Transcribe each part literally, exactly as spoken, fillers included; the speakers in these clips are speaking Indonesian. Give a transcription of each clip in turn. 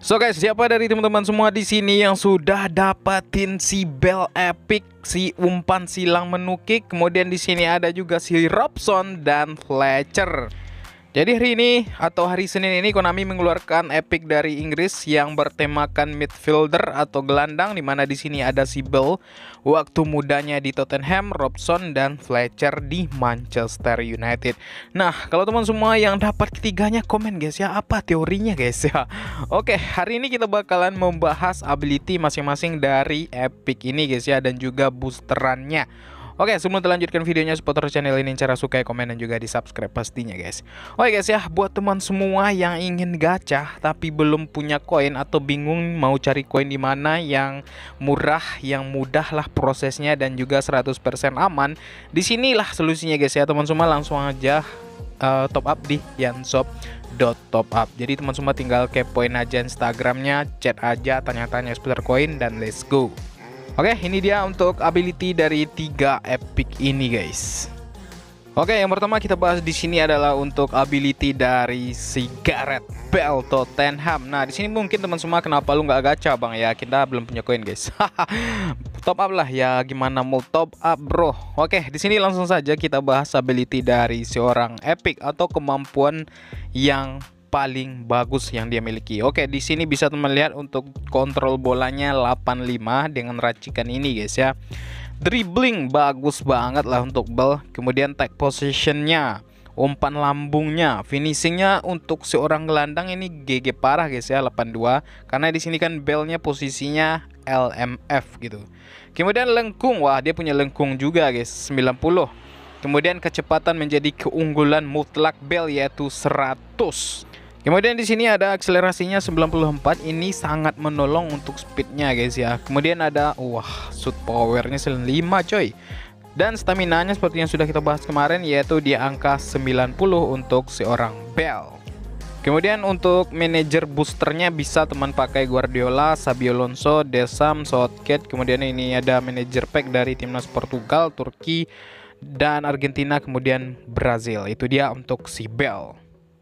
So guys, siapa dari teman-teman semua di sini yang sudah dapatin si Bell Epic, si umpan silang menukik, kemudian di sini ada juga si Robson dan Fletcher. Jadi hari ini atau hari Senin ini Konami mengeluarkan epic dari Inggris yang bertemakan midfielder atau gelandang, di mana di sini ada si Bell waktu mudanya di Tottenham, Robson dan Fletcher di Manchester United. Nah, kalau teman semua yang dapat ketiganya komen guys ya, apa teorinya guys ya. Oke, hari ini kita bakalan membahas ability masing-masing dari epic ini guys ya, dan juga boosterannya. Oke, sebelum kita lanjutkan videonya, seputar channel ini cara suka, komen, dan juga di subscribe pastinya guys. Oke guys ya, buat teman semua yang ingin gacha tapi belum punya koin atau bingung mau cari koin di mana yang murah, yang mudah lah prosesnya dan juga seratus persen aman, disinilah solusinya guys ya. Teman semua langsung aja uh, top up di yanshop dot top up. Jadi teman semua tinggal kepoin aja Instagramnya, chat aja, tanya-tanya seputar koin, dan let's go. Oke, ini dia untuk ability dari tiga epic ini guys. Oke, yang pertama kita bahas di sini adalah untuk ability dari si Gareth Bale Tottenham. Nah, di sini mungkin teman semua kenapa lu nggak gacha bang ya? Kita belum punya koin guys. Top up lah ya, gimana mau top up bro? Oke, di sini langsung saja kita bahas ability dari seorang epic atau kemampuan yang paling bagus yang dia miliki. Oke, di sini bisa teman lihat untuk kontrol bolanya delapan puluh lima dengan racikan ini guys ya. Dribbling bagus banget lah untuk Bell. Kemudian take positionnya, umpan lambungnya, finishingnya untuk seorang gelandang ini G G parah guys ya, delapan puluh dua. Karena di sini kan Bellnya posisinya L M F gitu. Kemudian lengkung, wah dia punya lengkung juga guys, sembilan puluh. Kemudian kecepatan menjadi keunggulan mutlak Bell yaitu seratus. Kemudian di sini ada akselerasinya sembilan puluh empat, ini sangat menolong untuk speednya guys ya. Kemudian ada wah shoot powernya sembilan puluh lima coy. Dan stamina-nya seperti yang sudah kita bahas kemarin yaitu di angka sembilan puluh untuk seorang Bell. Kemudian untuk manajer boosternya bisa teman pakai Guardiola, Xabi Alonso, Desam, Southgate. Kemudian ini ada manajer pack dari timnas Portugal, Turki, dan Argentina, kemudian Brazil. Itu dia untuk si Bell.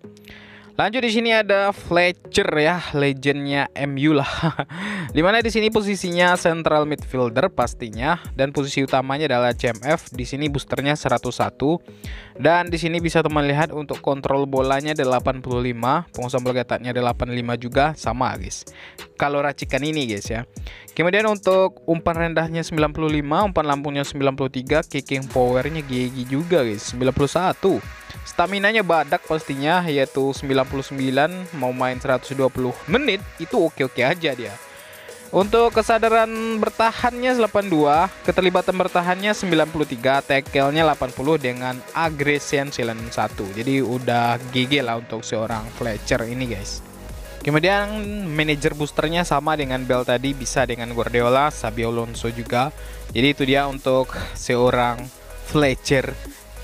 Lanjut di sini ada Fletcher ya, legendnya M U lah. Dimana di sini posisinya central midfielder pastinya, dan posisi utamanya adalah C M F. Di sini boosternya seratus satu, dan di sini bisa teman lihat untuk kontrol bolanya delapan puluh lima, penguasaan bola getaknya delapan puluh lima juga sama guys. Kalau racikan ini guys ya. Kemudian untuk umpan rendahnya sembilan puluh lima, umpan lambungnya sembilan puluh tiga, kicking powernya G G juga guys, sembilan puluh satu. Staminanya badak pastinya yaitu sembilan puluh sembilan, mau main seratus dua puluh menit itu oke-oke aja dia. Untuk kesadaran bertahannya delapan puluh dua, keterlibatan bertahannya sembilan puluh tiga, tackle-nya delapan puluh dengan aggression silent satu. Jadi udah G G lah untuk seorang Fletcher ini guys. Kemudian manajer boosternya sama dengan Bell tadi, bisa dengan Guardiola, Xabi Alonso juga. Jadi itu dia untuk seorang Fletcher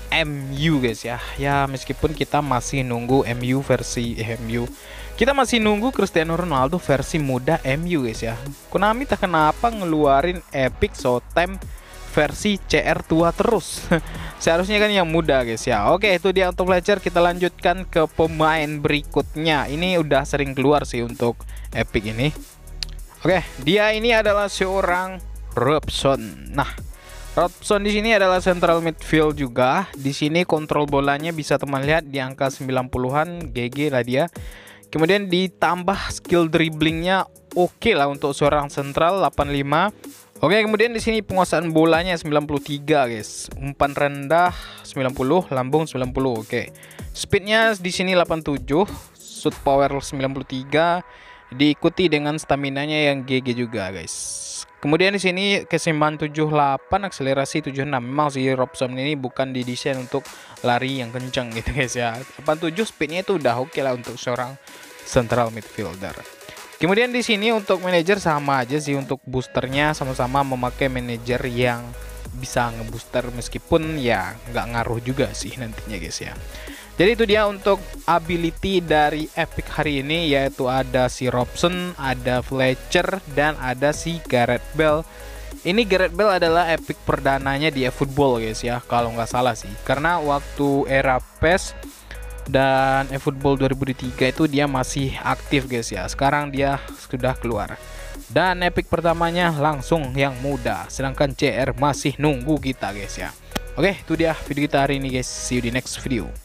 M U guys ya. Ya meskipun kita masih nunggu M U versi eh, M U. Kita masih nunggu Cristiano Ronaldo versi muda M U guys ya. Konami tak kenapa ngeluarin Epic Showtime versi C R tua terus. Seharusnya kan yang muda guys ya. Oke, itu dia untuk Fletcher. Kita lanjutkan ke pemain berikutnya. Ini udah sering keluar sih untuk Epic ini. Oke, dia ini adalah seorang Robson. Nah, Robson di sini adalah central midfield juga. Di sini kontrol bolanya bisa teman lihat di angka sembilan puluhan, G G lah dia. Kemudian ditambah skill dribblingnya oke lah untuk seorang central, delapan puluh lima. Oke, kemudian di sini penguasaan bolanya sembilan puluh tiga guys. Umpan rendah sembilan puluh, lambung sembilan puluh. Oke. Speednya di sini delapan puluh tujuh, shoot power sembilan puluh tiga, diikuti dengan stamina-nya yang G G juga guys. Kemudian di sini keseimbangan tujuh puluh delapan, akselerasi tujuh puluh enam. Memang si Robson ini bukan didesain untuk lari yang kencang gitu guys ya. delapan puluh tujuh speednya itu udah oke lah untuk seorang central midfielder. Kemudian di sini untuk manajer sama aja sih, untuk boosternya sama-sama memakai manajer yang bisa ngebooster meskipun ya nggak ngaruh juga sih nantinya guys ya. Jadi itu dia untuk ability dari Epic hari ini, yaitu ada si Robson, ada Fletcher, dan ada si Gareth Bale. Ini Gareth Bale adalah Epic perdananya di eFootball guys ya, kalau nggak salah sih. Karena waktu era P E S Dan eFootball dua ribu dua puluh tiga itu dia masih aktif guys ya. Sekarang dia sudah keluar. Dan epic pertamanya langsung yang muda, sedangkan C R masih nunggu kita guys ya. Oke, itu dia video kita hari ini guys. See you di next video.